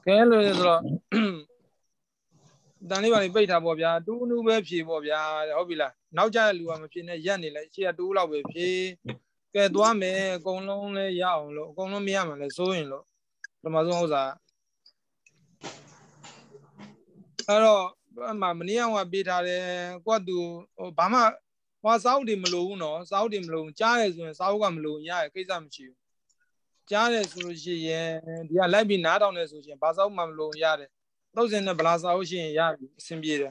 Kello is Danny Bait Bobia, do no websy Bobia, Hobila. Now Jalu am Yanni, like she had do love with she. Get one me, go lonely, yawn, go on me, and so in law. The Mazosa. Hello, Mamma, what beat what do Obama was out in Malone, or South in Malone, Charles and South Malone, yeah, Kisam Chiu. Charles, yeah, let me not on association, Basil Mamlo, Yard. Those in the Plaza Ocean, Yard, Simbira.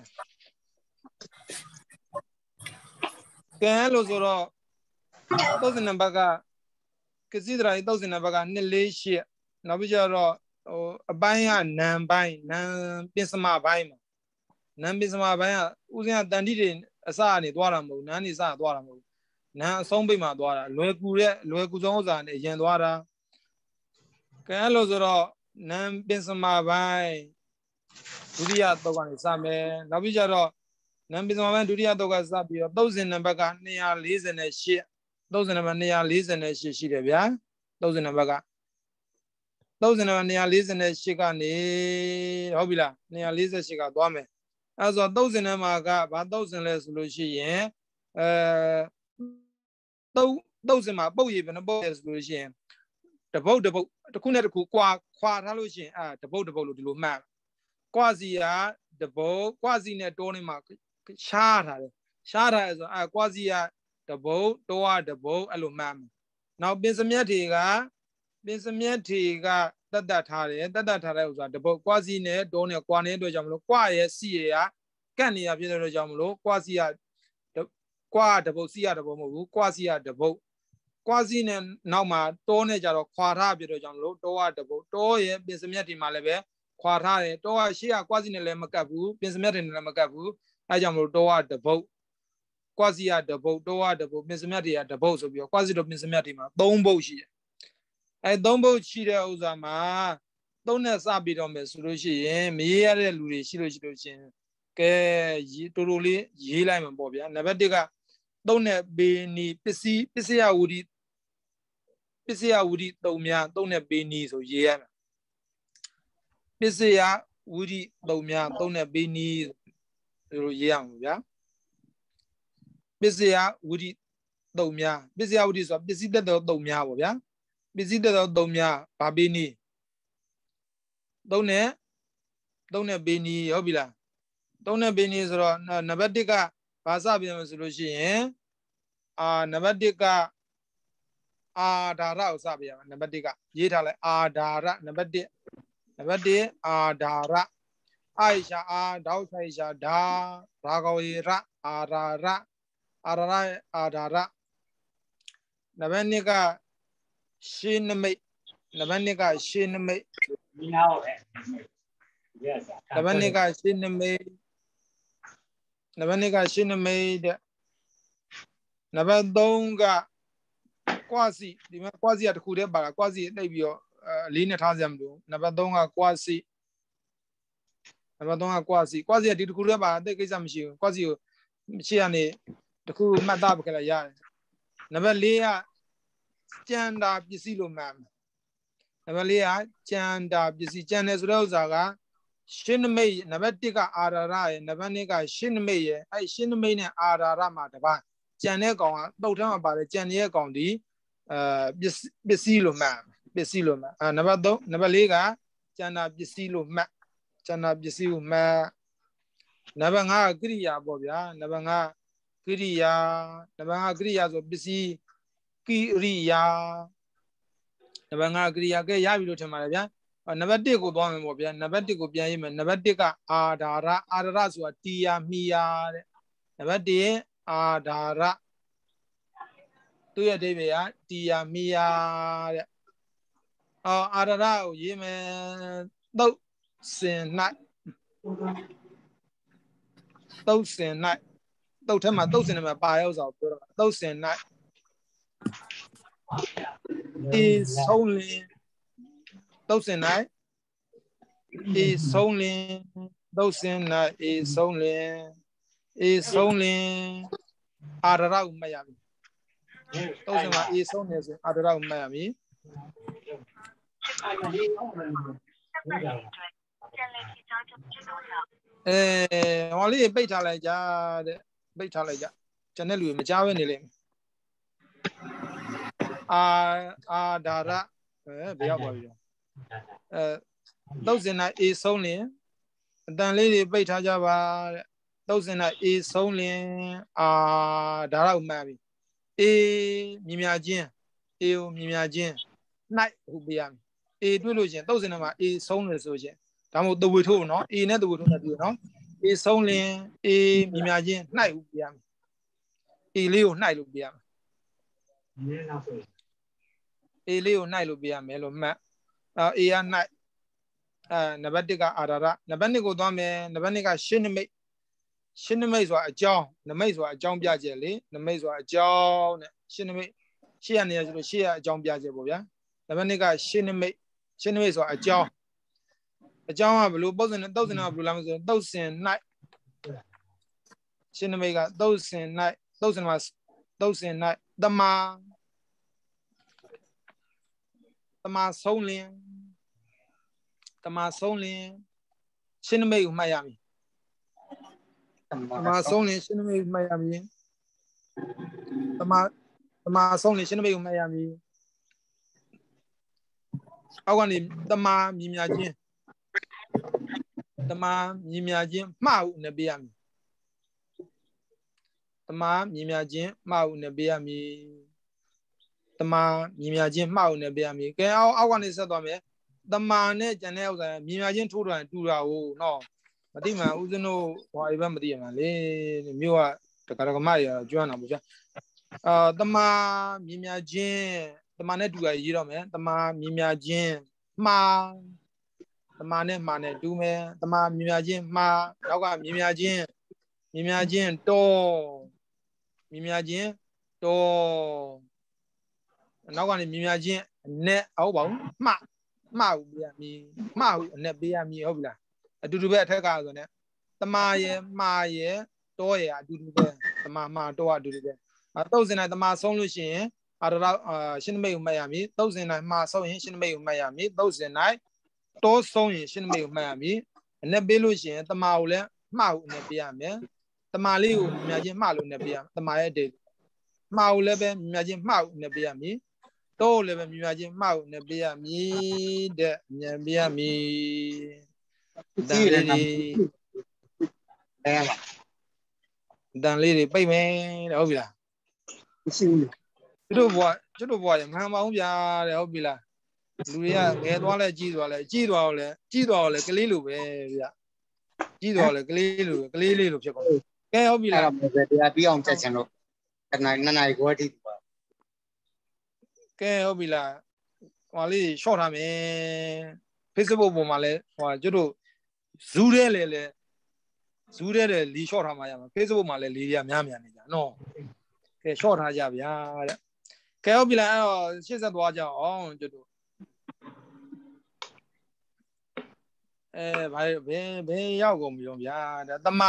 Kello, those in the Baga, Casidra, those in the Baga, Nilly, Navija, a buyer, Nam buying, Nam Pisama Bima. Nam Pisama Baya, Uzia Dandidin, a Sani, Dwaramo, Nani Sa Dwaramo. Now, Sombima Dwara, Loecuzosa, and Yandwara. Kello, Nam Pisama Bay. Duria Togan Same, Navijaro, Nambisama Duria Toga Sabio, those in Nabaga, Nia Liz and a shit, those in a Nia Liz and a shit, those in a Baga. Those in a Nia Liz and a Shikani, Hobila, Nia Liz and Shikadome. As of those in a Maga, but those in less Lucian, those in my bow even a bow as Lucian. The boat, the Kunaku Qua Halucian, the boat of the map. Quasi the bow, quasi net Tony Mark, Shara is a quasi the bow, Doa the bow, alumam. Now, Bensamiatiga, that Harry, that was the bow, quasi net, Dona Quane, do Jamlo, quiet, Sia, Cania, Vino Jamlo, quasi the qua the bow, Sia the bow, quasi the bow. Quasi now, my Tone Jaro, Quara, Vino Jamlo, Doa the bow, Toy, Bensamiati Malave. Quatare, Doa, she are quasi in the Lamacabu, Bismet in the Lamacabu, I jam Doa the boat, quasi at the boat, Doa the boat, Bismeti at the boat of your quasi of Bismetima, don't boshi. I don't boat she Ozama, don't as a bit on the solution, me a Luri, Shilushin, Totally, Yilam and Bobia, never digger, don't be ni Pisia would eat, don't have be knees or yeah. Pisia woody domia don't have been young, yeah. Pisia woody domia, Pisia woody of busy the domia, yeah. Busy the domia, Babini. Don't have beni obila. Don't have beni is Nabadica, Pasabian solution, Nabadica Adara Sabia, Nabadica, Yitale Adara, Nabadi Adara. Aisha Dausha Da Ragawira Arara Adara Navanika Shinmate Navanika Shinmate Navanika Shinmate Navadonga Quasi at Kudeba Quasi Labio Lina Tazamdo Navadonga Quasi Navadonga Quasi did Kuraba, the Gizamshi, Quasi Chiani, the Kuru Madabakala. Never lea stand up, you see, ma'am. Never lea stand up, you see, Janes Rosaga, Shin May, Navatica Arara, Navanica, Shin May, I Shin May Ararama, Janego, don't tell about it, Jania Gondi, Besilo, ma'am, Besilo, never lega, Jana Besilo, ma'am. Chana Bisiu Ma Navanga Gria Bobia, Navanga Gria, so busy Kiria Navanga Gria, Yavi Tamaria, never dig go down Bobia, never dig go Biam, never dig Adara, Adarasua, Tia Mia, never de Adara. To your Davia, Tia Mia. Oh, Adara, Yemen, no. Sin night. Those in night. Don't tell my those in my bios out. Those in night is only those in night is only those in night is only around Miami. Those in my is only around Miami. ဟောလေးပိတ်ထားလိုက်ကြတဲ့ပိတ်ထားလိုက်ကြကျန်တဲ့လူတွေမကြားဘဲနေလိမ့်မယ်အာဒါရဘယ်ရောက်သွားပြီတော့သုတ်စင်၌အေဆုံးလင်အတန်လေးတွေပိတ်ထားကြပါတဲ့သုတ်စင်၌အေဆုံးလင်ဒါရကိုမှတ်ပြီအေမြင်မြချင်းအေကိုမြင်မြချင်း၌ဟုတ်ပြရမယ်အေတွေ့လို့ရှင်သုတ်စင်မှာအေဆုံးလို့ဆိုရှင်ဒါမှမဟုတ်တဝေထိုးနော်အေနဲ့တဝေထိုးနဲ့တွေ့နော်အေဆုံးလင်အေမြင်မြချင်း၌ဟုတ်ပြရမယ်အေလေးကို၌လို့ပြရမယ်အေလေးကို၌လို့ပြရမယ်လို့မှတ်အေက၌နံပါတ်1ကအာဒါရနံပါတ်2ကိုသွားမယ်နံပါတ်2ကရှင်းနမိတ်ရှင်းနမိတ်ဆိုတာအကြောင်းနမိတ်ဆိုတာအကြောင်းပြချက်လေနမိတ်ဆိုတာအကြောင်းနဲ့ရှင်းနမိတ်ရှေ့ကနေရဆိုလို့ရှေ့ကအကြောင်းပြချက်ပေါ့ဗျာနံပါတ်2ကရှင်းနမိတ်ရှင်းနမိတ်ဆိုတာအကြောင်းကဘယ်လိုပုံစံနဲ့တုတ်စင်ကဘယ်လိုလာမလဲဆိုတုတ်စင်၌ရှင်းနမိတ်ကတုတ်စင်၌တုတ်စင်မှာတုတ်စင်၌တမာဆုံးလင်းရှင်းနမိတ်ကိုမှတ်ရမည်တမာဆုံးလင်းရှင်းနမိတ်ကိုမှတ်ရမည်တမာဆုံးလင်းရှင်းနမိတ်ကိုမှတ်ရမည်အောက်ကနေတမာမြင်မြချင်းမှားဟုနဲ့ပေးရမည်တမာမြင်မြချင်းမှားဟုနဲ့ပေးရမည်တမာမြင်မြချင်းမှားဟုနဲ့ပေးရမည်ကဲအောက်ကနေဆက်သွားမယ်တမာနဲ့ကျန်တဲ့ဥစ္စာမြင်မြချင်းထိုးတယ်တူတာဟုတ်နော်မသိမှဦးဇင်းတို့ဟိုအိမ်ဘက်မသိရမှာလေမြို့ကတက္ကရာမရကျွမ်းတာပေါ့ဗျာတမာမြင်မြချင်းတမာနဲ့တူရရေးတော့မယ်တမာမြင်မြချင်းမှားတမာနဲ့မှားနဲ့တူမယ်တမာမြင်မြချင်းမှားနောက်ကမြင်မြချင်းတော်မြင်မြချင်းတော်နောက်ကနေမြင်မြချင်းအနဲ့ဟုတ်ပါဘူးမှားပေးရမည်မှားအနဲ့ပေးရမည်ဟုတ်ပြီလားအတူတူပဲအထက်ကဆိုねတမာရဲ့မှားရဲ့တော်ရဲ့အတူတူပဲတမာမှားတော်အတူတူပဲတုတ်စင်တိုင်းတမာဆုံးလို့ရှိရင်ရှင်းနမိတ်ကိုမှတ်ရမည်တုတ်စင်တိုင်းမှာဆုံးရင်ရှင်းနမိတ်ကိုမှတ်ရမည်တုတ်စင်တိုင်းတောဆုံးရင်ရှင်းနမိတ်ကိုမှတ်ရမည်အနဲ့ပေးလို့ရှိရင်တမာကိုလည်းမှားကိုအနဲ့ပေးရမယ်တမာလေးကိုမြင်ချင်းမှားလို့အနဲ့ပေးရမယ်တမာရဲ့ဒေမှားကိုလည်းပဲမြင်ချင်းမှားကိုအနဲ့ပေးရမည်တော့လည်းပဲမြင်ချင်းမှားကိုအနဲ့ပေးရမည်တဲ့ဉာဏ်ပေးရမည်တန်လေးတွေပိတ်မယ်တဲ့ဟုတ်ပြီလားမရှိဘူးကျွတ်တို့ဘွားရမှန်ပါအောင်ဗျာတဲ့ဟုတ်ပြီလားလူတွေကငယ်သွားလဲကြီးသွားတော့လဲကလေးလိုပဲဗျကြီးသွားလဲကလေးလေးလိုဖြစ်ကုန်ကဲဟုတ်ပြီလားတရားပြီးအောင်ချက်ချင်လို့2 နာရီခွဲတိပါကဲဟုတ်ပြီလားဟိုလေးရှော့ထားမယ် Facebook ပေါ်မှာလဲဟိုကျွတ်တို့ဇူးတဲ့လေလီရှော့ထားမှာရမှာ Facebook မှာလဲလီရများနေကြနော်ကဲရှော့ထားကြဗျာတဲ့ကဲဟုတ်ပြီလားအဲ့တော့ရှေ့ဆက်သွားကြအောင်ကျွတ်တို့ဘယ်ရောက်ကုန်ပြီတော့ဗျာတမာ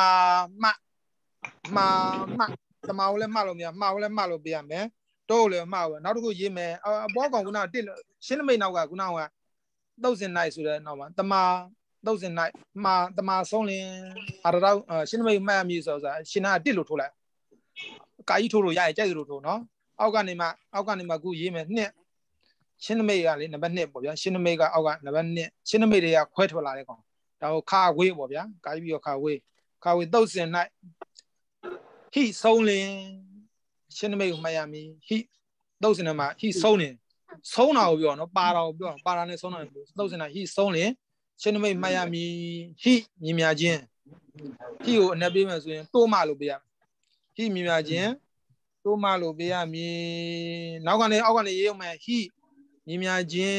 တမာကိုလည်းမှတ်လို့မရမှားကိုလည်းမှတ်လို့ပြရမယ်တော့ကိုလည်းမှားဘူးနောက်တစ်ခုရေးမယ်အပေါ်ကောင်ကရှင်းနမိတ်နောက်ကခုနကသုတ်စင်၌ဆိုတဲ့နောက်မှာတမာသုတ်စင်၌မှာတမာဆုံးလင်းအာရတော့ရှင်းနမိတ်မှတ်ရမည်ဆိုတာရှင်းတာ1လို့ထိုးလိုက်ကာကြီးထိုးလို့ရရင်ကြိုက်သလိုထိုးနော်အောက်ကနေမှခုရေးမယ်2ရှင်းနမိတ်ကလေနံပါတ်2ပေါ့ဗျာရှင်းနမိတ်ကအောက်ကနံပါတ်2ရှင်းနမိတ်တွေကခွဲထွက်လာတဲ့ကောင်ဒါကိုခါဝေးပေါ့ဗျာကာကြီးပြီးတော့ခါဝေးသုတ်စင်၌ဟိဆုံးလင်းရှင်းနမိတ်ကိုမှတ်ရမည်ဟိသုတ်စင်မှာဟိဆုံးလင်းဆုံးတာကိုပြောနော်ပါတာကိုပြောပါတာနဲ့ဆုံးတာကိုသုတ်စင်၌ဟိဆုံးလင်းရှင်းနမိတ်မှတ်ရမည်ဟိမြင်မြချင်းဟိကိုအနက်ပေးမယ်ဆိုရင်တိုးမလို့ပေးရဟိမြင်မြချင်းတိုးမလို့ပေးရမည်နောက်ကနေအောက်ကနေရေးအောင်မယ်ဟိမြင်မြ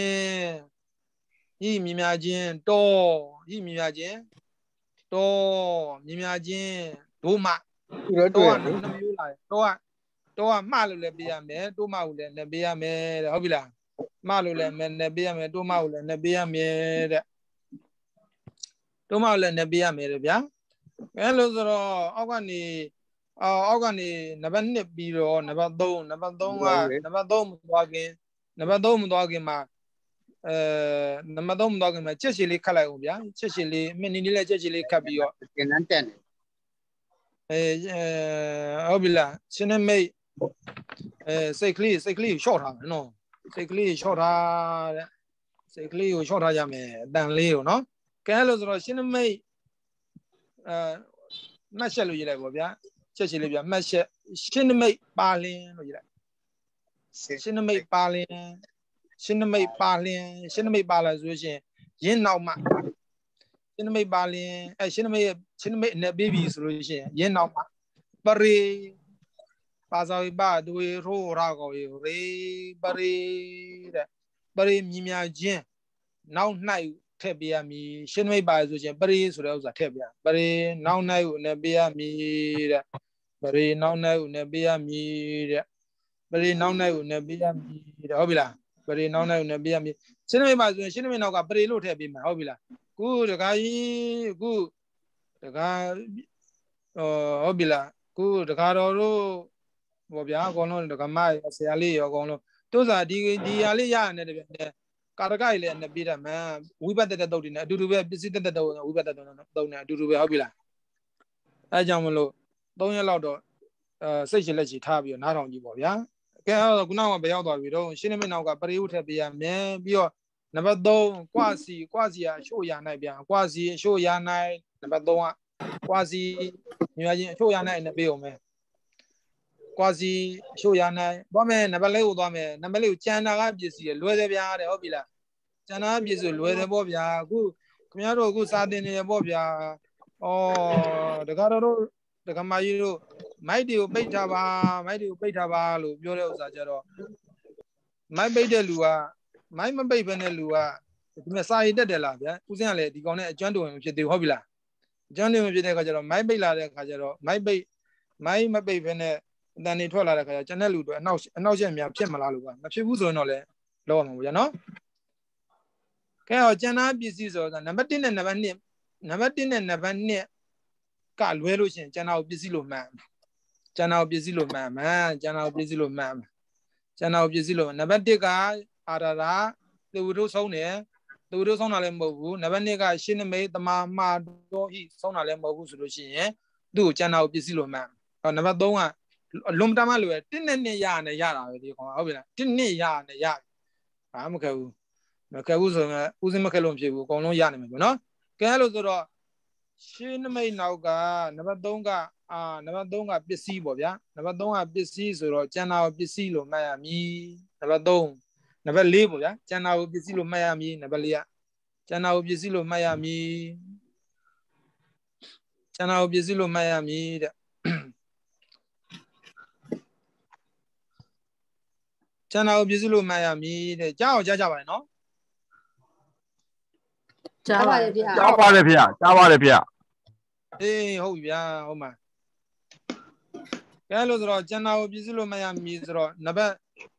ချင်းတော်ဟိမြင်မြချင်းတော်မြင်မြချင်းဒိုးမတော့ကနှမျိုးလာတယ်တော့ကမှားလို့လည်းပေးရမယ်တိုးမကိုလည်းလည်းပေးရမယ်တဲ့ဟုတ်ပြီလားမှားလို့လည်းလည်းပေးရမယ်တိုးမကိုလည်းလည်းပေးရမယ်တဲ့တိုးမကိုလည်းလည်းပေးရမယ်တဲ့ဗျာအဲလို့ဆိုတော့အောက်ကနေနံပါတ်2ပြီးတော့နံပါတ်3ကနံပါတ်3မသွားခင်မှာနံပါတ်3မတော့ခင်ဗျာချက်ချီလေးခတ်လိုက်အောင်ဗျာချက်ချီလေးမိနစ်လေးချက်ချီလေးခတ်ပြီးတော့ကျန်တဲ့ဟုတ်ပြီလားရှင်းနေမိတ်စိတ်ကလေးကိုရှော့ထားမယ်နော်စိတ်ကလေးကိုရှော့ထားတဲ့စိတ်ကလေးကိုရှော့ထားကြမယ်အတန်လေးကိုနော်ကဲလို့ဆိုတော့ရှင်းနေမိတ်မှတ်ချက်လို့ရေးလိုက်ပါဗျာချက်ချီလေးဗျာမှတ်ချက်ရှင်းနေမိတ်ပါလင်းလို့ရေးလိုက်ရှင်းနေမိတ်ပါလင်းရှင်းနေမိတ်ပါလင်းရှင်းနေမိတ်ပါလာဆိုရှင်ရင်းနောက်မှရှင်းနေမိတ်ပါလင်းရှင်းနေမိတ်နဲ့ဘေဘီဆိုလို့ရှင်ရင်းနောက်မှပရိပါဇာဝိပါဒွေရိုးရာကောရေပရိမြင်များချင်းနောက်၌ထည့်ပေးရမည်ရှင်းနေမိတ်ပါဆိုရှင်ပရိဆိုတဲ့ဥစ္စာထည့်ပေးရပရိနောက်၌ကိုနဲ့ပေးရမည်တဲ့ပရိနောက်၌ကိုနဲ့ပေးရမည်တဲ့ပရိနောက်၌ကိုနဲ့ပေးရမည်တဲ့ဟုတ်ပြီလားပရိနောက်၌ကိုနဲ့ပေးရမည်ရှင်းနေမိတ်ပါဆိုရင်ရှင်းနေမိတ်နောက်ကပရိလို့ထည့်ပေးမှာဟုတ်ပြီလားခုတခါကြီးခုတခါဟုတ်ပြီလားခုတခါတော်တို့ဘောဗျာအကုန်လုံးတခါမဆရာလေးရောအကုန်လုံးတို့စားဒီဟာလေးရရတယ်တပြည့်နဲ့ကာရကကြီးလည်းနဲ့ပြတတ်မှန်ဝိပဿနာတုတ်တွေနဲ့အတူတူပဲပစ္စည်းတက်တုတ်ဝိပဿနာတုတ်နဲ့အတူတူပဲဟုတ်ပြီလားအဲကြောင့်မလို့3ရက်လောက်တော့စိတ်ရှိလက်ရှိထားပြီးတော့နားထောင်ကြည့်ပေါ့ဗျာကဲအဲ့တော့ခုနကဘယ်ရောက်သွားပြီတော့ရှင်းနေမနောက်ကပရိယုထက်ပြရမယ်ပြီးတော့နံပါတ်3ကွာစီကအရှို့ရနိုင်ပြန်ကွာစီအရှို့ရနိုင်နံပါတ်3ကကွာစီညီမချင်းအရှို့ရနိုင်နဲ့ပေးအောင်မယ်ကွာစီအရှို့ရနိုင်သွားမယ်နံပါတ်4ကိုသွားမယ်နံပါတ်4ကိုကျန်တာကပစ္စည်းလွယ်တယ်ဗျာတဲ့ဟုတ်ပြီလားကျန်တာပစ္စည်းလွယ်တယ်ပေါ့ဗျာအခုခင်ဗျားတို့အခုစာတင်နေရပေါ့ဗျာတကားတို့တက္ကမကြီးတို့မိုက်တွေကိုပိတ်ထားပါလို့ပြောတဲ့ဥစ္စာကြတော့မိုက်ပိတ်တဲ့လူကမိုက်မပိတ်ဘဲနဲ့လူကဒီမှာစာရည်တက်တယ်လားဗျာဦးစင်းကလည်းဒီကောင်နဲ့အကျွမ်းတုံဝင်ဖြစ်သေးဟုတ်ပြီလားအကျွမ်းတုံဝင်ဖြစ်တဲ့ခါကျတော့မိုက်ပိတ်လာတဲ့ခါကျတော့မိုက်မပိတ်ဘဲနဲ့အတန်နေထွက်လာတဲ့ခါကျကျန်တဲ့လူတွေအနောက်ချက်များဖြစ်မလားလို့ကမဖြစ်ဘူးဆိုရင်တော့လည်းလောက်အောင်ပါဗျာနော်ကဲတော့ကျန်တာပစ္စည်းဆိုတော့နံပါတ်1နဲ့နံပါတ်2နံပါတ်1နဲ့နံပါတ်2ကလွဲလို့ရှိရင်ကျန်တာကိုပစ္စည်းလို့မှန်ကျန်တာကိုပစ္စည်းလို့မှန်ကျန်တာကိုပစ္စည်းလို့မှန်ကျန်တာကိုပစ္စည်းလို့နံပါတ်1ကအာရရာသေဝတို့ဆုံးတယ်သေဝတို့ဆုံးတာလည်းမဟုတ်ဘူးနံပါတ်2ကရှင်းနမိတ်တမာမာတော်ဤဆုံးတာလည်းမဟုတ်ဘူးဆိုလို့ရှိရင်သူ့ကိုကျန်တာကိုပစ္စည်းလို့မှန်နံပါတ်3ကအလွန်တမလို့ရ1နဲ့2ရရတယ်ရတာပဲဒီကောင်ဟုတ်ပြီလား1နဲ့ရရတယ်ရဘာမှမခဲဘူးဆိုရင်ဦးစင်းမခဲလို့မဖြစ်ဘူးအကုန်လုံးရနိုင်မှာပေါ့နော်ကဲလို့ဆိုတော့ရှင်းနမိတ်နောက်ကနံပါတ်3ကနံပါတ်3ကပစ္စည်းပေါ့ဗျာနံပါတ်3ကပစ္စည်းဆိုတော့ကျန်တာကိုပစ္စည်းလို့မှတ်ရမည်နံပါတ်3နံပါတ်4ပေါ့ဗျာကျန်တာကိုပစ္စည်းလို့မှတ်ရမည်နံပါတ်4ကကျန်တာကိုပစ္စည်းလို့မှတ်ရမည်ကျန်တာကိုပစ္စည်းလို့မှတ်ရမည်တဲ့ကျန်တာကိုပစ္စည်းလို့မှတ်ရမည်တဲ့ကြားအောင်ကြားကြပါလေနော်ကြားပါတယ်ဗျာကြားပါတယ်ဗျာအေးဟုတ်ပြီဗျာဟုတ်မှာကဲလို့ဆိုတော့ကျန်တာကိုပစ္စည်းလို့မှတ်ရမည်ဆိုတော့နံပါတ်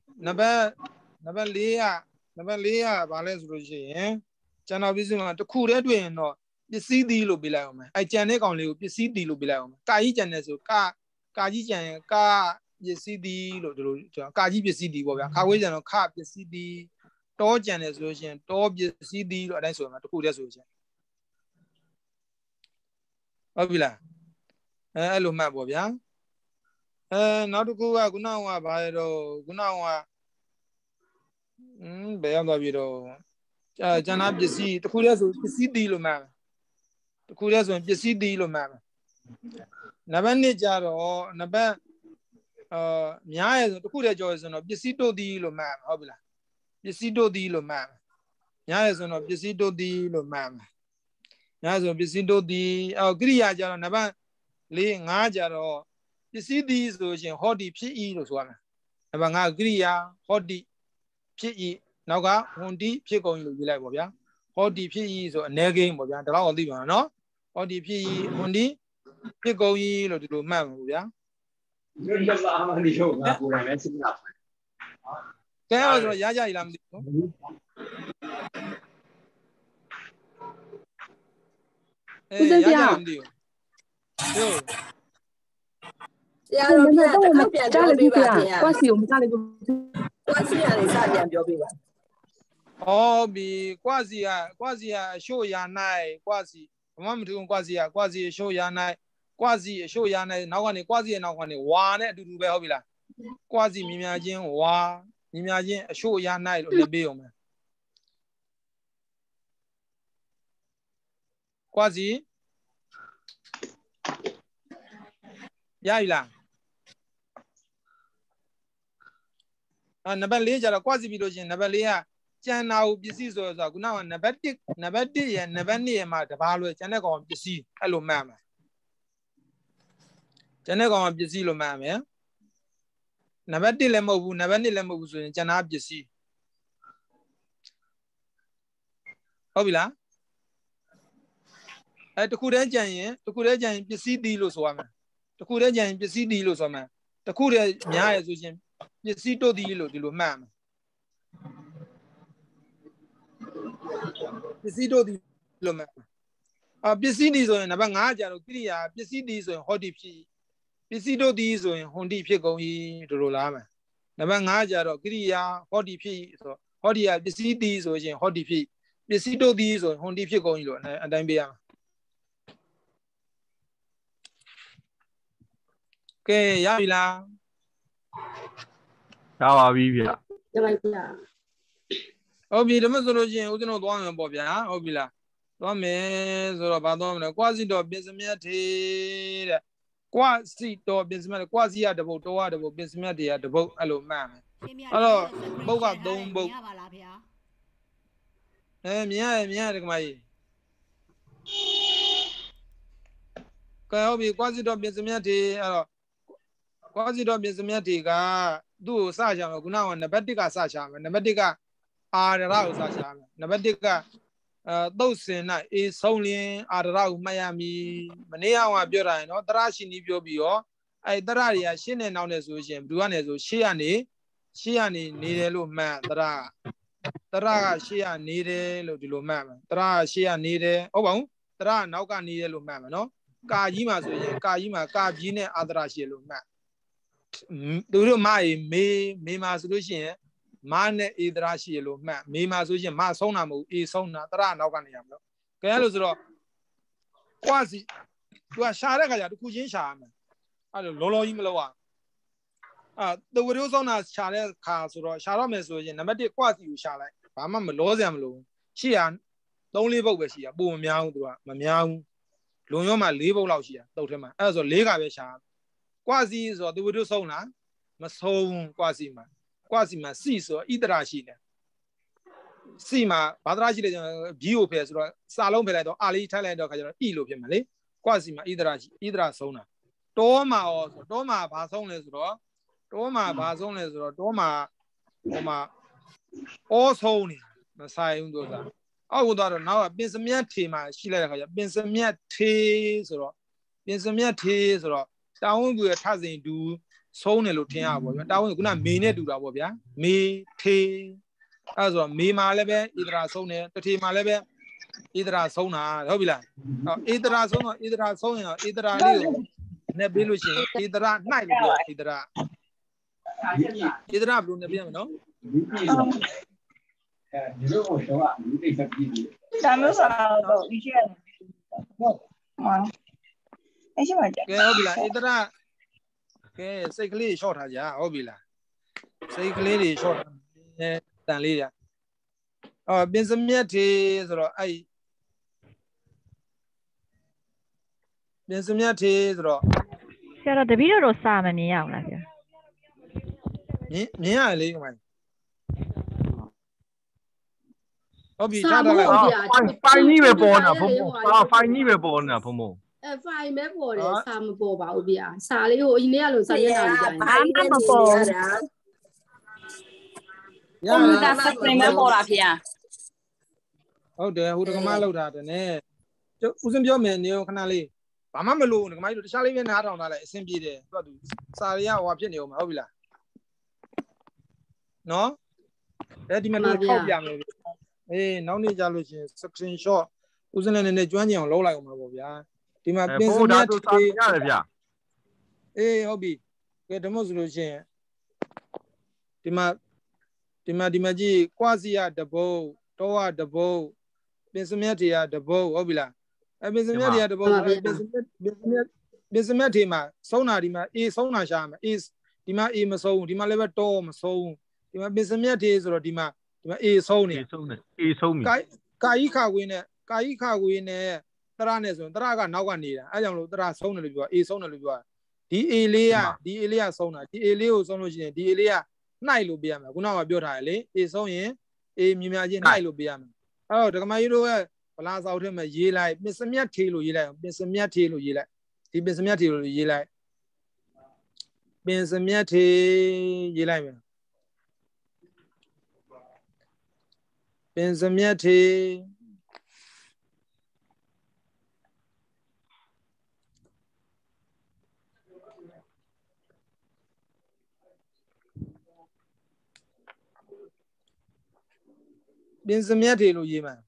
4ကဘာလဲဆိုလို့ရှိရင်ကျန်တာပစ္စည်းမှာတစ်ခုတည်းတွေ့ရင်တော့ပစ္စည်းသည်လို့ပြလိုက်အောင်မယ်အဲကျန်တဲ့ကောင်လေးကိုပစ္စည်းသည်လို့ပြလိုက်အောင်မယ်ကာကြီးကျန်တဲ့ဆိုကာကြီးကျန်ရင်ကာပစ္စည်းသည်လို့ဒီလိုကာကြီးပစ္စည်းသည်ပေါ့ဗျာခါဝေးကျန်တော့ခပစ္စည်းသည်တောကျန်တယ်ဆိုလို့ရှိရင်တောပစ္စည်းသည်လို့အတိုင်းဆိုရမှာတစ်ခုတည်းဆိုလို့ရှိရင်ဟုတ်ပြီလားအဲ့လိုမှတ်ပေါ့ဗျာနောက်တစ်ခုကခုနကဘာလဲတော့ခုနကဘယ်ရောက်သွားပြီတော့ကျန်တာပစ္စည်းတစ်ခုတည်းဆိုပစ္စည်းသည်လို့မှတ်တစ်ခုတည်းဆိုရင်ပစ္စည်းသည်လို့မှတ်နံပါတ်2ကျတော့နံပါတ်များရဆိုတစ်ခုတည်းကြော်ရဆိုတော့ပစ္စည်းတို့သည်လို့မှတ်ဟုတ်ပြီလားပစ္စည်းတို့သည်လို့မှတ်များရဆိုတော့ပစ္စည်းတို့သည်လို့မှတ်များဆိုပစ္စည်းတို့သည်ကိရိယာကျတော့နံပါတ်4 5ကျတော့ပစ္စည်းသည်ဆိုရှင်ဟောဒီဖြစ်ဤလို့ဆိုရမယ်နံပါတ်5ကိရိယာဟောဒီဖြစ်ဤနောက်ကဟွန်ဒီဖြစ်ကုန်လို့ရေးလိုက်ပေါ့ဗျာဟောဒီဖြစ်ဤဆိုအနေကိန်းပေါ့ဗျာဒါတော့သိပါနော်ဟောဒီဖြစ်ဤဟွန်ဒီဖြစ်ကုန်ဤလို့ဒီလိုမှတ်မှာပေါ့ဗျာကဲအဲ့ဆိုရကြရလားမသိဘူးဦးစင်းပြမသိဘူးဆရာတော်ပြန်တော့ပြန်ကြားလို့ပြပါဗျာကွာစီကိုမကြားလို့ကွာစီရတယ်စပြန်ပြောပြပါ哦，比瓜子啊，小鸭奶，瓜子，我们提供瓜子啊，瓜子小鸭奶，瓜子小鸭奶，哪款的瓜子哪款的蛙呢？嘟嘟白好比啦，瓜子明明间蛙，明明间小鸭奶都那边有没？瓜子，呀伊啦，啊，那边离家了，瓜子比多钱？那边离啊。ကျန်တာကိုပစ္စည်းဆိုတော့ခုနကနံပါတ်1ရဲ့နံပါတ်2ရဲ့မှာတပါလို့ကျန်တဲ့ကောင်ပစ္စည်းအဲ့လိုမှတ်မယ်ကျန်တဲ့ကောင်ပစ္စည်းလို့မှတ်မယ်နံပါတ်1လည်းမဟုတ်ဘူးနံပါတ်2လည်းမဟုတ်ဘူးဆိုရင်ကျန်တာပစ္စည်းဟုတ်ပြီလားအဲ့တခုတည်းကြံရင်ပစ္စည်းတီးလို့ဆိုရမယ်တခုတည်းကြံရင်ပစ္စည်းတီးလို့ဆိုရမယ်တခုတည်းများရဆိုရင်ပစ္စည်းတို့တီးလို့ဒီလိုမှတ်မယ်ပစ္စည်းတို့ဒီလိုမှပစ္စည်းဒီဆိုရင်နံပါတ်5ကျတော့ကိရိယာပစ္စည်းဒီဆိုရင်ဟောဒီဖြစ်ပစ္စည်းတို့ဒီဆိုရင်ဟွန်ဒီဖြစ်ကုန်ပြီဒီလိုလားမယ်နံပါတ်5ကျတော့ကိရိယာဟောဒီဖြစ်ဆိုဟောဒီကပစ္စည်းဒီဆိုရင်ဟောဒီဖြစ်ပစ္စည်းတို့ဒီဆိုရင်ဟွန်ဒီဖြစ်ကုန်ပြီလို့အတိုင်းပေးရမှာကဲရပြီလားရပါပြီဗျာရပါပြီဗျာဟုတ်ပြီဒါမှဆိုလို့ရှိရင်ဦးဇင်းတို့သွားမယ်ပေါ့ဗျာဟုတ်ပြီလားသွားမယ်ဆိုတော့ဘာသွားမလဲကွာစီတော်ပြင်စမြတ်ထေတဲ့ကွာစီတော်ပြင်စမြတ်ကွာစီရတပုတ်တော်ရတပုတ်ပြင်စမြတ်တွေကတပုတ်အဲ့လိုမှတ်မယ်အဲ့တော့ပုတ်က3ပုတ်ရပါလားဗျာမြင်ရတယ်ကမကြီးကဲဟုတ်ပြီကွာစီတော်ပြင်စမြတ်ထေအဲ့တော့ကွာစီတော်ပြင်စမြတ်ထေကသူ့ကိုစချမယ်ခုနကနံပါတ်1ကစချမယ်နံပါတ်1ကအာရရကိုစချမယ်နံပါတ်1ကသုတ်စင်၌အေးဆုံးလင်းအာရရကိုမှတ်ရမည်မနေ့ကပြောတာနော်တရရှိနီးပြောပြီးတော့အဲ့တရတွေကရှင်းနေနောက်နေဆိုရှင်ဘယ်သူကနေဆိုရှေ့ကနေနေတယ်လို့မှတ်တရကရှေ့ကနေတယ်လို့ဒီလိုမှတ်မယ်တရကရှေ့ကနေတယ်ဟုတ်ပါဘူးတရကနောက်ကနေတယ်လို့မှတ်မယ်နော်ကာကြီးမှာဆိုရင်ကာကြီးမှာကာကြီးနဲ့အာတရရှိလို့မှတ်သူတို့မအေးမေမှာဆိုလို့ရှိရင်မနဲ့အေဒရာရှိရလို့မှတ်မေမှာဆိုရင်မဆုံးတာမဟုတ်အေဆုံးတာတရနောက်ကနေရမလို့ကဲလို့ဆိုတော့ကွာစီသူကရှာတဲ့ခါကျတခုချင်းရှာရမယ်အဲ့လိုလောကြီးမလို့อ่ะတဝရိုးဆုံးတာရှာတဲ့ခါဆိုတော့ရှာတော့မယ်ဆိုရင်နံပါတ်1ကွာစီကိုရှာလိုက်ဘာမှမလောစရာမလိုရှိရ3-4ပုတ်ပဲရှိရပုံမများဘူးသူကမများဘူးလွန်ရောမှ4ပုတ်လောက်ရှိရတုတ်ထဲမှာအဲ့ဒါဆို4ကပဲရှာကွာစီဆိုတော့တဝရိုးဆုံးလားမဆုံးကွာစီမှာစီဆိုဣတရာရှိတယ်စီမှာဘာတရာရှိတယ်ကျွန်တော်ဘီကိုဖယ်ဆိုတော့စာလုံးဖယ်လိုက်တော့အာလေးထိုက်လိုက်တော့ခါကျတော့ဣလို့ဖြစ်မှာလေကွာစီမှာဣတရာဆုံးတာတောမှာရောဆိုတောမှာဘာဆုံးလဲဆိုတော့တောမှာဟိုမှာအောဆုံးနေမဆိုင်ဘူးတို့သာအောက်ကတော့နောက်ကပင်စမြတ်ထေမှာရှိလိုက်တဲ့ခါကျပင်စမြတ်ထေဆိုတော့တောင်းဝင်ကထစိန်ဒူဆုံးတယ်လို့ထင်ရပါဗျာတာဝန်ကခုနမေနဲ့တူတာပေါ့ဗျာမေထေအဲ့ဆိုမေမှာလည်းပဲဣဒရာဆုံးတယ်တထေမှာလည်းပဲဣဒရာဆုံးတာဟုတ်ပြီလားဣဒရာဆုံးတော့ဣဒရာဆုံးရင်ဣဒရာလေးကိုနဲ့ပေးလို့ရှိရင်ဣဒရာနှိုက်လို့ပြောဣဒရာဘယ်လိုနဲ့ပြရမလဲနော်ဒီလိုကိုတော့အမှုတွေတက်ပြီးတယ်။ဒါမျိုးဆိုတော့ဒီချက်ဟုတ်မှာအဲ့ရှိမှကြကဲဟုတ်ပြီလားဣဒရာကဲစိတ်ကလေးရှော့ထားကြဟုတ်ပြီလားစိတ်ကလေးတွေရှော့ထားတန်လေးရပင်စမြတ်ထေဆိုတော့အဲ့ပင်စမြတ်ထေဆိုတော့ဆရာတော်တပည့်တော်စာမမြင်ရအောင်လားဗျာမြင်ရလေကမဟုတ်ပြီထားထားလိုက်ဖိုင်ကြီးပဲပေါ်နေတာဘုံဖိုင်ကြီးပဲပေါ်နေတာဘုံဖိုင်ပဲပေါ်တယ်စာမပေါ်ပါဘူးဗျာစာလေးကိုအရင်ကလို့စာရက်တာလေးကြာဘာမှမပေါ်ကွန်ပျူတာစက်တင်ပဲပေါ်လာဖေဟုတ်တယ်ဟိုတကမလောက်တာတည်းဦးစင်းပြောမယ်နေခဏလေးဘာမှမလို့ဒကမကြီးတို့တခြားလေးပဲနားထောင်ထားလိုက်အဆင်ပြေတယ်သူကစာရရဟွာဖြစ်နေအောင်ဟုတ်ပြီလားနော်ဒီမှာတော့ထောက်ပြမယ်နောက်နေ့ကြလို့ရှင် screenshot ဦးစင်းလည်းနည်းနည်းကျွမ်းကျင်အောင်လုပ်လိုက်အောင်ပါဗျာဒီမှာပင်စမြတ်ထေရတယ်ဗျဟုတ်ပြီကဲဒါမှမဟုတ်ဆိုလို့ရှိရင်ဒီမှာပ Dimaji, quasi the bow, Toa the bow, Bensametia the bow, Obila. A Bensametia the bow, Bensametima, Sonadima, is Sona Sham, is Dima Imaso, Dima Lever Tom, so Dima Bensametis or Dima is Sony. Kaika winner, Taranes, Draga, Nawanida. I don't know, there are Sona, is Sona. The Elia Sona, the Elio Sonogen, the Elia. Nailo Biama, Guna Biotile, is only a Mimagin Nailo Biama. Oh, the Mayo, last out him a ye like Miss Miatilo Yela, Miss Miatilo Yela, the Miss Miatilo Yela, Miss Miati Yela, Miss Miati. Bensamia Yima.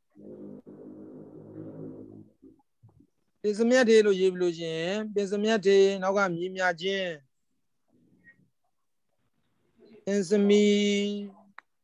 Bensamia de Yiblujian, Bensamia de Nogam Yimiajian. Bensami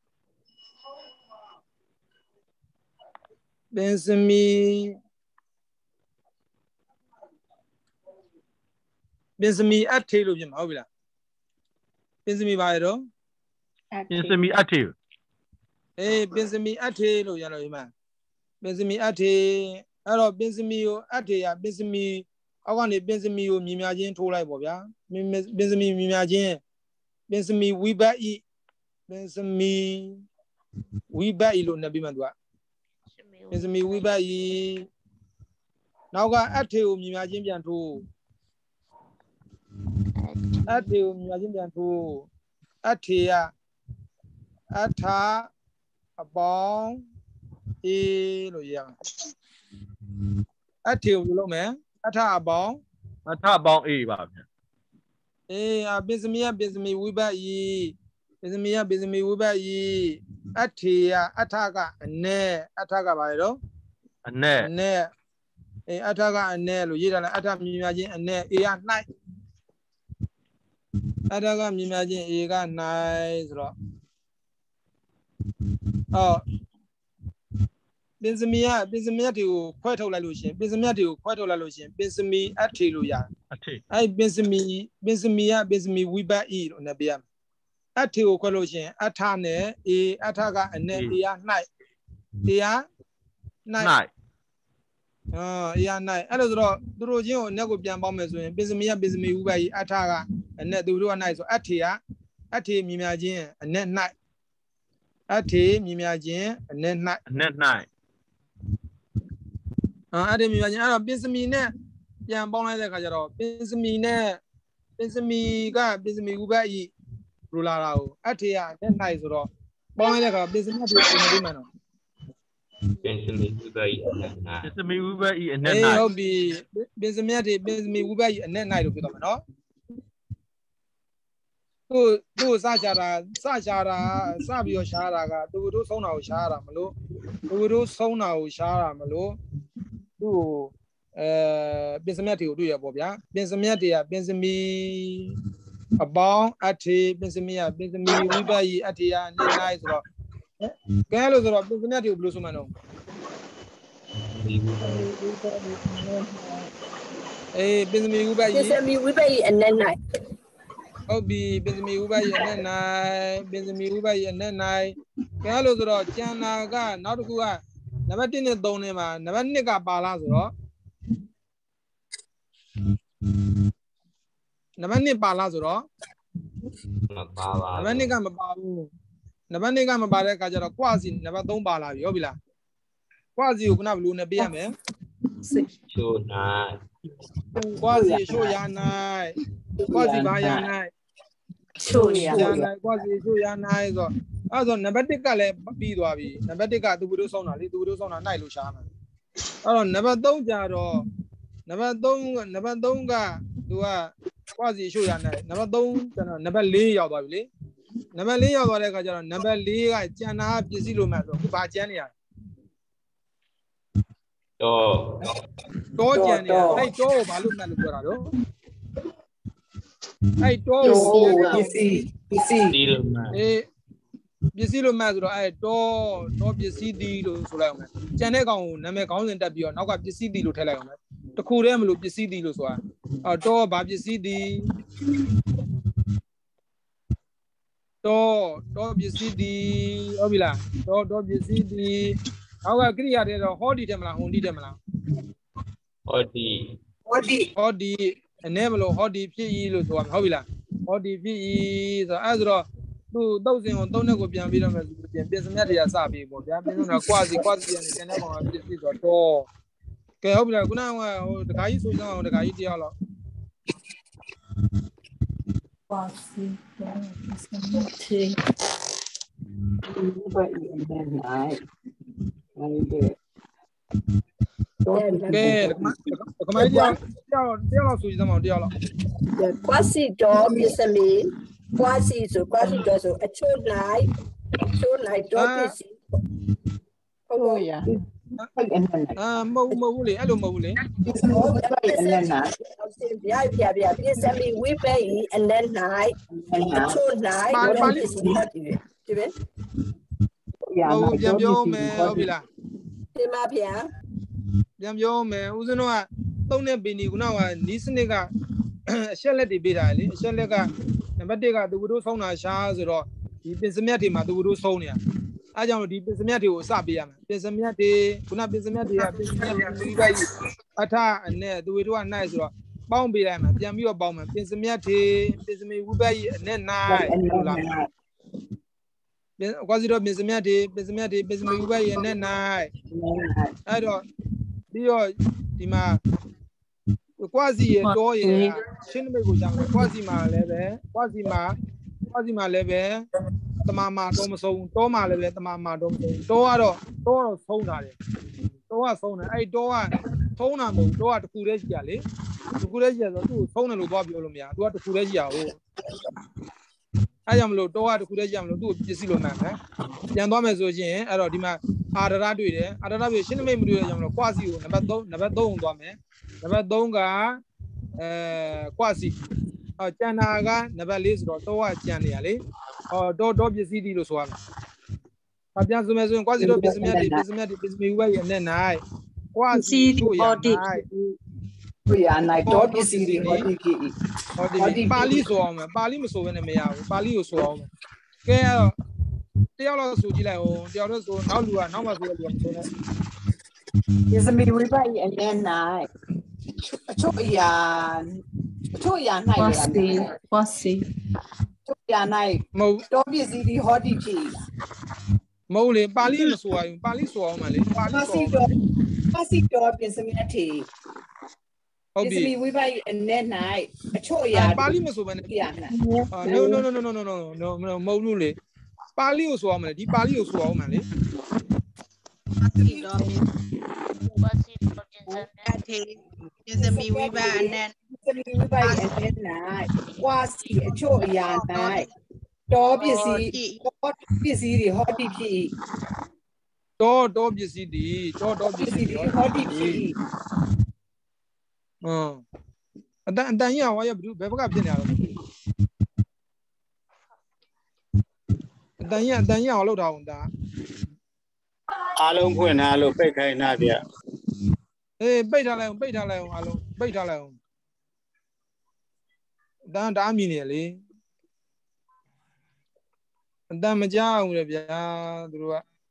at Taylor Jim Ovila. Bensami Viro. Bensami Atu. Bensami ate lo yalo ima. Bensami ate, hello Bensami ate ya Bensami. I want a Bensami Mimajin to like Bobia. Bensami Mimajin. Bensami we buy it. Bensami we buy it on Nabimandwa. Bensami we buy it. Now got ate Mimajin to ate Mimajin to ate ata. A bong, Eloya. At you, man. Ata a bong. Ata bong, A Bismia, we buy ye. Bismia, we buy ye. Atia, Ataga, and ne, Ataga Bido. And ne, Ataga and ne, Lujita, Atam, imagine, and ne, a night. Ataga, imagine, Ega, nice rock. Oh, Benzemia to quite a illusion, Benzemia to quite a illusion, Benzemi at Tiluya. I Benzemi, we buy it on the Biam. At Tilu collusion, Atane, Ataga, and Nedia night. Dia night. Oh, yeah, night. I don't know, the Rojo never be a bombers when Benzemia, we buy Ataga, and net the real night. So Atia, Ati Mimagine, and net night. Ate Mimagin and then night. Ate Mimagin, Bismine, Yan Bona de Cajaro, Bismine, Bismiga, Bismi Ubai, Rularao, Atea, then nice or Bona Bismi Woman. Bismi Ubai and then night. Be Bismi Ubai and then night of it. Do Sajara, Sabio Sharaga, do Sona Shara Malo, do Sona Shara Malo, do Bensamati, do ya Bobia, Bensamatia, Bensami, a bong, Ati, Bensamia, Bensami, Ubai, Atia, and nice rock. Gallows of Bensamati Blusumano. Bensami Ubai, and then night. Obi Benzemi Ubai and then I Gallows or Janaga, not who are never didn't donema, never nigga balance or never need balance or never nigga babu, never nigga about a quasi, never don't bala, Yobila. Quasi you can have Luna BM, So nice. Quasi show yana, Quasi Bayana. Quasi Yana. Also, never take a Bidoavi, never take a Dudusona, Nilu Shaman. Oh, never don't Jaro, never don't do a quasi Shuyana, never don't, never lay out of it. Never lay out of it, never lay at Jana, Pizilumato, Bajania. Oh, Jania, I told Baluman. I told ပစ္စည်းလို့မှတ်ဆိုတော့အဲတော့ပစ္စည်းတီလို့ဆိုလိုက်အောင်မယ်ကျန်တဲ့ကောင်ကိုနာမည်ခေါင်းစဉ်တက်ပြီးတော့နောက်ကပစ္စည်းတီလို့ထည့်လိုက်အောင်မယ်တခုတည်းမလို့ပစ္စည်းတီလို့ဆိုတာတော့ဘာပစ္စည်းတီတော့ပစ္စည်းတီဟုတ်ပြီလားတော့ပစ္စည်းတီနောက်ကကိရိယာတဲ့တော့ဟောဒီတယ်မလားဟွန်ဒီတယ်မလားဟောဒီအနေမလို့ဟောဒီဖြစ်ဤလို့ဆိုရမှာဟုတ်ပြီလားဟောဒီဖြစ်ဤဆိုတော့အဲဆိုတော့သူတုတ်စင်ကိုသုံးတဲ့ကိုပြန်ပြီးတော့မယ်ဆိုပြန်ပြင်စမြတ်တွေကစပြီးပေါ့ဗျာပြင်တော့ကွာစီကနေကျန်တဲ့ကောင်ကပြစ်ပြီးတော့ကဲဟုတ်ပြီလားခုနကဟိုတခါကြီးဆိုကြအောင်တခါကြီးတရားလောက်ကွာစီတော့စနေဘာဤအဲ့နိုင်အဲ့ဒီကဲကမိုင်းတရားလောက်ဆိုကြည့်သမောင်တရားလောက်ကွာစီတော့ပြစမီကွာစီတော့ဆိုအချို့လိုက်တော့ပြစီဟုတ်ရမဟုတ်ဘူးလေအဲ့လိုမဟုတ်ဘူးလေပြပြစမီဝိပဲအနက်နိုင်အချို့လိုက်တော့ပြစီဒီပဲဟုတ်ပြန်ပြောမယ်ဟုတ်ပြီလားဒီမှာဗျာပြန်ပြောမယ်ဦးဇင်းတို့ကသုံးတဲ့ပင်ဒီခုနကနီးစနစ်ကအရှက်လက်တွေပေးတာလေအရှက်လက်ကနံပါတ်1ကသူတို့ဆုံးတာရှားဆိုတော့ဒီပင်စမြတ်တွေမှာသူတို့ဆုံးနေတာအဲကြောင့်ဒီပင်စမြတ်တွေကိုအစပေးရမယ်ပင်စမြတ်တွေခုနပင်စမြတ်တွေကပင်စမြတ်ဒီဘက်အထအနဲ့သူတို့ကနိုင်ဆိုတော့ပေါင်းပေးလိုက်မှာပြန်ပြီးတော့ပေါင်းမယ်ပင်စမြတ်တွေပင်စမီဝုဘက်ကြီးအနဲ့နိုင်ဟုတ်လားကွာစီတော့ပင်စမြတ်တွေပင်စမီဝုဘက်ကြီးအနဲ့နိုင်အဲ့တော့ပြီးတော့ဒီမှာကွာစီရတော့ရရှင်းနမိတ်ကိုကြောင်းကွာစီမှာလည်းပဲကွာစီမှာလည်းပဲတမမာတော့မဆုံးတော့မှလည်းပဲတမမာတော့မဆုံးတော့ကတော့ဆုံးတာတယ်တော့ကဆုံးတယ်အဲ့တော့ကဆုံးတာမဟုတ်တော့ကတခုတည်းရှိရလေတခုတည်းရှိရဆိုသူ့ကိုဆုံးတယ်လို့သွားပြောလို့မရသူကတခုတည်းရှိရဟုတ်အဲ့ကြောင့်မလို့တော့ကတခုတည်းရှိရမလို့သူ့ကိုပစ္စည်းလို့မှန်တယ်ပြန်သွားမယ်ဆိုရင်အဲ့တော့ဒီမှာအာဒရတွေ့တယ်အာဒရတွေ့ရှင်းနမိတ်မတွေ့ရကြောင့်မလို့ကွာစီကိုနံပါတ်3ကိုသွားမယ်နံပါတ်3ကကွာစီကျန်တာကနံပါတ်4ဆိုတော့တော့ကကျန်နေရလေတော့ပစ္စည်းတီလို့ဆိုရမှာပြန်ဆိုမယ်ဆိုရင်ကွာစီတော့ပစ္စည်းမြတ်ပစ္စည်းဝဲရနဲ့နိုင်ကွာစီတို့ရနိုင်ပြရနိုင်တော့ပစ္စည်းတွေဟောဒီပါဠိဆိုအောင်မယ်ပါဠိမဆိုဘဲနဲ့မရဘူးပါဠိကိုဆိုအောင်မယ်ကဲတယောက်တော့ဆိုကြည့်လိုက်အောင်တယောက်တော့ဆိုနောက်လူကနောက်မှဆိုတဲ့လူကမဆိုနဲ့ပစ္စည်းဝိပါယအနဲ့နိုင်အချို့အရာနိုင်တယ်ကွာစီချို့အရာနိုင်မဟုတ်တော့ပစ္စည်းတွေဟောဒီဖြစ်မဟုတ်လေပါဠိမဆိုရဘူးပါဠိဆိုအောင်မယ်လေပါဠိဆိုပါစီတော့ပစ္စည်းနဲ့ထေဟုတ်ပြီပစ္စည်းဝိပါယအနဲ့နိုင်အချို့အရာပါဠိမဆိုဘဲနဲ့ပြရနိုင် no မဟုတ်ဘူးလေပါဠိကိုဆိုအောင်မယ်ဒီပါဠိကိုဆိုအောင်မယ်လေပြင်စမီဝိပါအနက်နိုင်ကွာစီအချို့အရာနိုင်တော့ပစ္စည်းတွေဟောဒီဖြစ်တော့ပစ္စည်းတွေတော့ပစ္စည်းတွေဟောဒီဖြစ်အတန်ကြီးဟောရဘယ်ဘက်ကဖြစ်နေရတော့အတန်ကြီးဟောလောက်တာဟုတ်တာအားလုံးဖွင့်ထားလို့ပိတ်ခိုင်းတာဗျပိတ်ထားလိုက်အောင်အားလုံးပိတ်ထားလိုက်အောင်ဒါအမြင်နေလေအတန်မကြောက်ဘူးလေဗျာသူတို့က